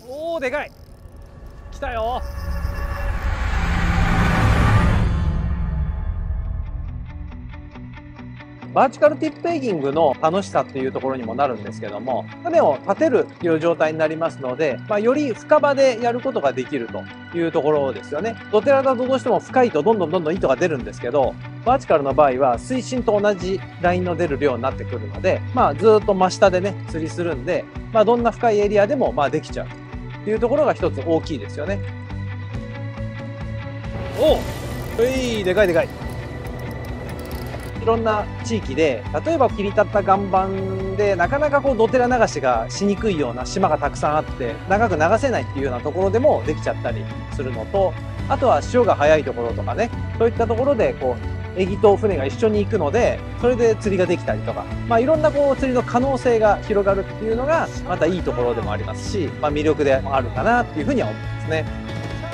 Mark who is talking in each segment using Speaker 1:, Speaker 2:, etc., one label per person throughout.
Speaker 1: おお、でかい。来たよ。バーチカルティップエギングの楽しさっていうところにもなるんですけども、船を立てるという状態になりますので、より深場でやることができるというところですよね。ドテラだとどうしても深いとどんどん糸が出るんですけど、バーチカルの場合は水深と同じラインの出る量になってくるので、ずっと真下でね、釣りするんで、どんな深いエリアでもできちゃうというところが一つ大きいですよね。おお、でかいでかい。いろんな地域で、例えば切り立った岩盤でなかなかドテラ流しがしにくいような島がたくさんあって長く流せないっていうようなところでもできちゃったりするのと、あとは潮が速いところとかね、そういったところでエギと船が一緒に行くので、それで釣りができたりとか、いろんな釣りの可能性が広がるっていうのがまたいいところでもありますし、魅力でもあるかなっていうふうには思いますね。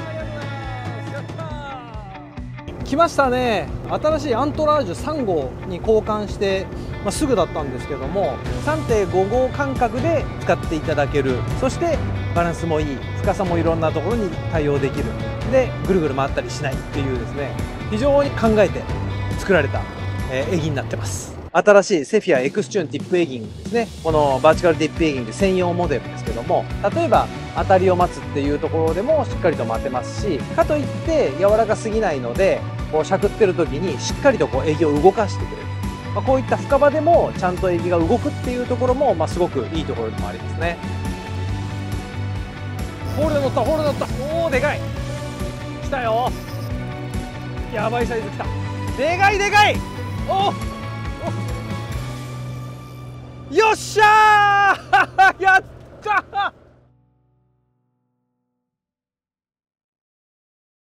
Speaker 1: 来ましたね。新しいアントラージュ3号に交換して、すぐだったんですけども 3.5 号間隔で使っていただける、そしてバランスもいい、深さもいろんなところに対応できる、でぐるぐる回ったりしないっていうですね、非常に考えて作られたエギになってます。新しいセフィアエクスチューンティップエギングですね。このバーチカルティップエギング専用モデルですけども、例えば当たりを待つっていうところでもしっかりと待てますし、かといって柔らかすぎないのでしゃくってる時にしっかりとエギを動かしてくれる、こういった深場でもちゃんとエギが動くっていうところも、すごくいいところでもありますね。ホールで乗った、ホールで乗った。おお、でかい。来たよ。やばいサイズ来た。でかいでかい。おお、よっしゃー